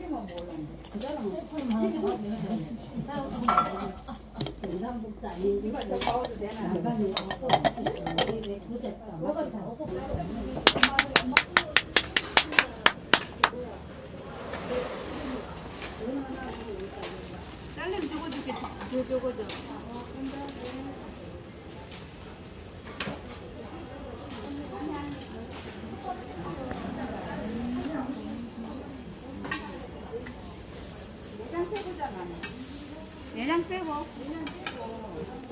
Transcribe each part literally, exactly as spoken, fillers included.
텔레비만 몰랐는데 그 사람은 집에서 영상북도 아니고 이거 더 봐도 되나? 나가네. 그새 뭐가 잘하고 딸내미 저거 줄게. 저 저거 줘. 내장 빼고잖아. 내장 빼고. 내장 빼고.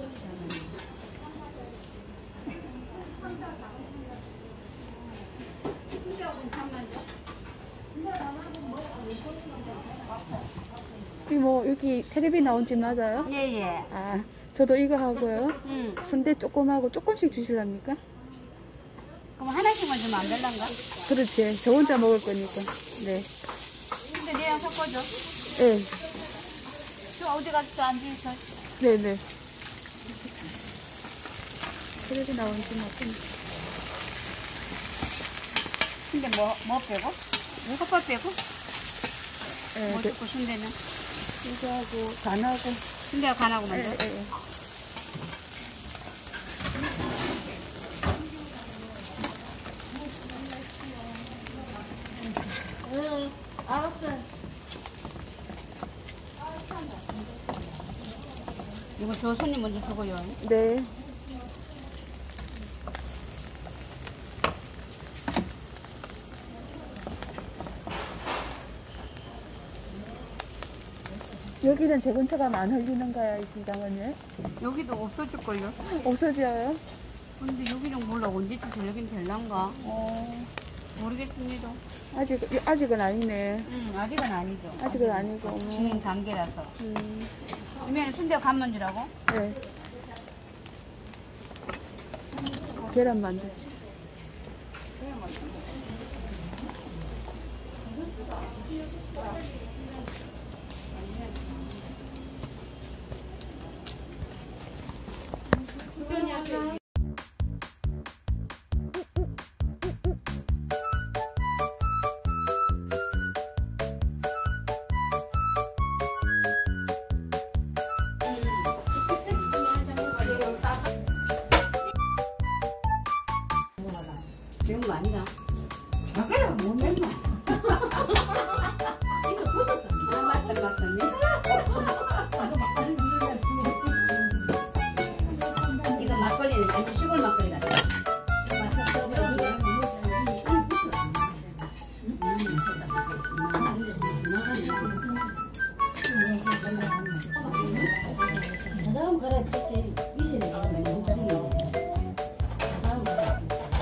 이모 여기 텔레비 나온 집 맞아요? 예예. 예. 아 저도 이거 하고요. 응. 순대 조금하고 조금씩 주실랍니까? 그럼 하나씩만 주면 안 될란가? 그렇지. 저 혼자 먹을 거니까. 네. 근데 내장 섞어줘. 네. 저 어디 가서 앉아있어? 네네. 텔레비 나온 집 맞습니다. 근데 뭐, 뭐 빼고? 컵밥 빼고? 네, 뭐 네. 줬고 순대는? 이거하고 간하고. 순대가 간하고 먼저? 네, 네. 응, 알았어. 이거 저 손님 먼저 주고요. 네. 여기는 재건차가 안 흘리는가요, 이 시장은요? 여기도 없어질걸요? 없어져요? 근데 여기는 몰라. 언제쯤 되긴 될란가? 어, 모르겠습니다. 아직, 아직은 아니네. 응, 아직은 아니죠. 아직은 아니고. 진행 단계라서. 음, 그러면 순대가 간만 주라고? 네. 계란 만두지. 매운 거 아니다. 아, 그래, 못 맵나? 아, 맞다, 맞다. 이거 막걸리는 완전 시골 막걸리 같아. 맞다, 써봐야지. 저 사람 그래, 그치. 이제는 내가 맹고 중이네. 저 사람 그래.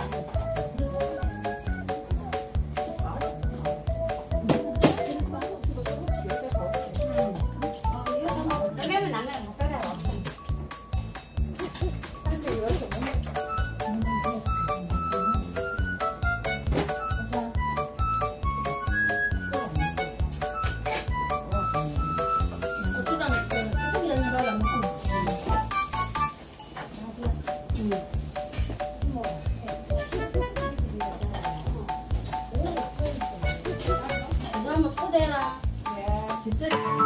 그러면 나면 못 가져와. 저 사람 초대해라. 네. 집들이.